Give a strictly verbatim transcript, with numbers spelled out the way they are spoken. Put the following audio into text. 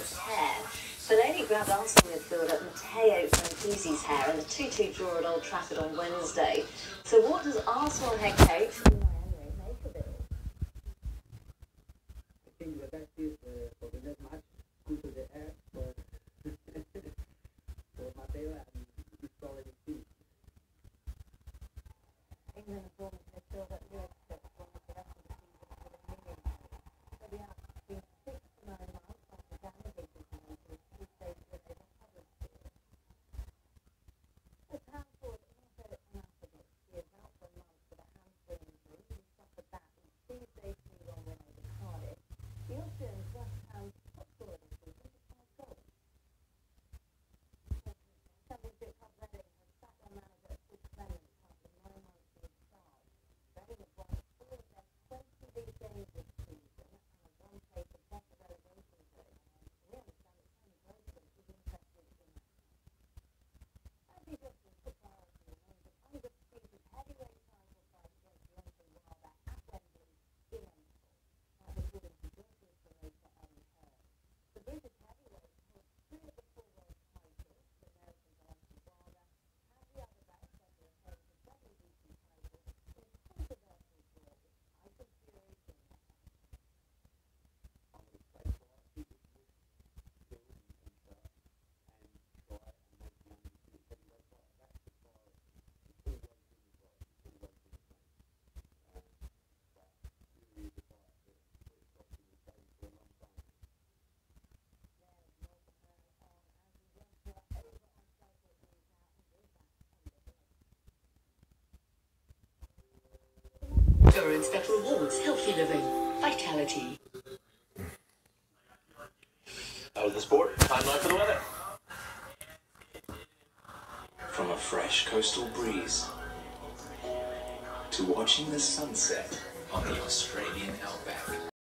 hair. Fellaini grabbed Arsenal midfielder Matteo Franchissi's hair in the two two draw at Old Trafford on Wednesday. So what does Arsenal head coach Miami make of it? I think the best is uh, for the next match, go to the air for, for Matteo and he's already seen. England performance midfielder Lewis took one of the rest of the season with a million. So the Alps have been six to nine miles after damaging his knee to his two stage with a recovered field. The town forward Inter Anasagis, he is out for a month with a hamstring injury. He suffered that in Tuesday's three one win over Cardiff. The Austrians West Ham's top scorer this season with five goals. Championship Club Reading has sacked their manager Chris Clement after nine months in charge. Reading have won four of their twenty league games this season and have one place above the relegation zone. We understand that Tony Grossman is interested in that. Andy Johnson's top priority remains an undisputed heavyweight title fight against Deontay Wilder at Wembley in April. That's according to Johnson's promoter Eddie Hearn. The British heavyweight holds two of the four world titles, the American Deontay Wilder and the other that Federer holds the W B C title in a controversial draw with Tyson Fury in the fight. I'm going to play for our people to build and enter and try and make the undisputed heavyweight fight. That's the priority. It's always been the priority. It's always been the same. Um, but Fury is a fight that, that has got to be going for a long time. There's more to hear on Andy Johnson over on Cycle News now, and we're back on the break. Insurance that rewards healthy living. Vitality. Out of the sport, time now for the weather. From a fresh coastal breeze to watching the sunset on the Australian outback.